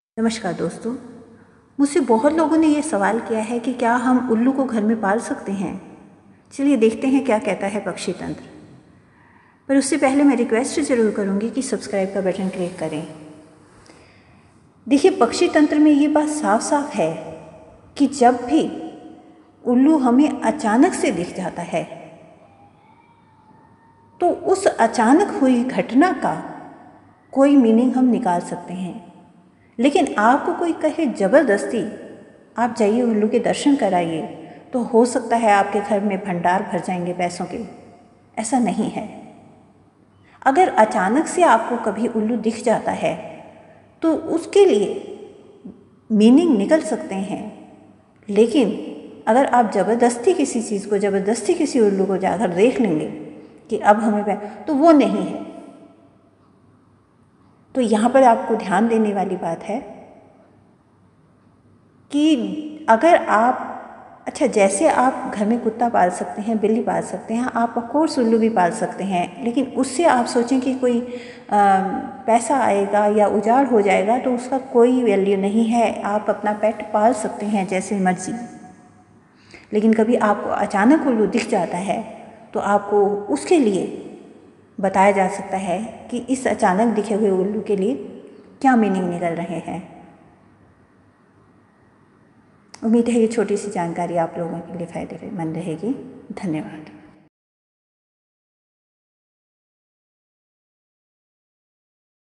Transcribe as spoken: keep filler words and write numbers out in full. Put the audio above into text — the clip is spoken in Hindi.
नमस्कार दोस्तों, मुझसे बहुत लोगों ने ये सवाल किया है कि क्या हम उल्लू को घर में पाल सकते हैं। चलिए देखते हैं क्या कहता है पक्षी तंत्र। पर उससे पहले मैं रिक्वेस्ट ज़रूर करूँगी कि सब्सक्राइब का बटन क्लिक करें। देखिए, पक्षी तंत्र में ये बात साफ साफ है कि जब भी उल्लू हमें अचानक से दिख जाता है तो उस अचानक हुई घटना का कोई मीनिंग हम निकाल सकते हैं। लेकिन आपको कोई कहे ज़बरदस्ती आप जाइए उल्लू के दर्शन कराइए तो हो सकता है आपके घर में भंडार भर जाएंगे पैसों के। ऐसा नहीं है। अगर अचानक से आपको कभी उल्लू दिख जाता है तो उसके लिए मीनिंग निकल सकते हैं, लेकिन अगर आप ज़बरदस्ती किसी चीज़ को, ज़बरदस्ती किसी उल्लू को जाकर देख लेंगे कि अब हमें, तो वो नहीं है। तो यहाँ पर आपको ध्यान देने वाली बात है कि अगर आप, अच्छा जैसे आप घर में कुत्ता पाल सकते हैं, बिल्ली पाल सकते हैं, आप ऑफकोर्स उल्लू भी पाल सकते हैं, लेकिन उससे आप सोचें कि कोई आ, पैसा आएगा या उजाड़ हो जाएगा तो उसका कोई वैल्यू नहीं है। आप अपना पेट पाल सकते हैं जैसे मर्जी, लेकिन कभी आपको अचानक उल्लू दिख जाता है तो आपको उसके लिए बताया जा सकता है कि इस अचानक दिखे हुए उल्लू के लिए क्या मीनिंग निकल रहे हैं। उम्मीद है ये छोटी सी जानकारी आप लोगों के लिए फ़ायदेमंद रहेगी। धन्यवाद।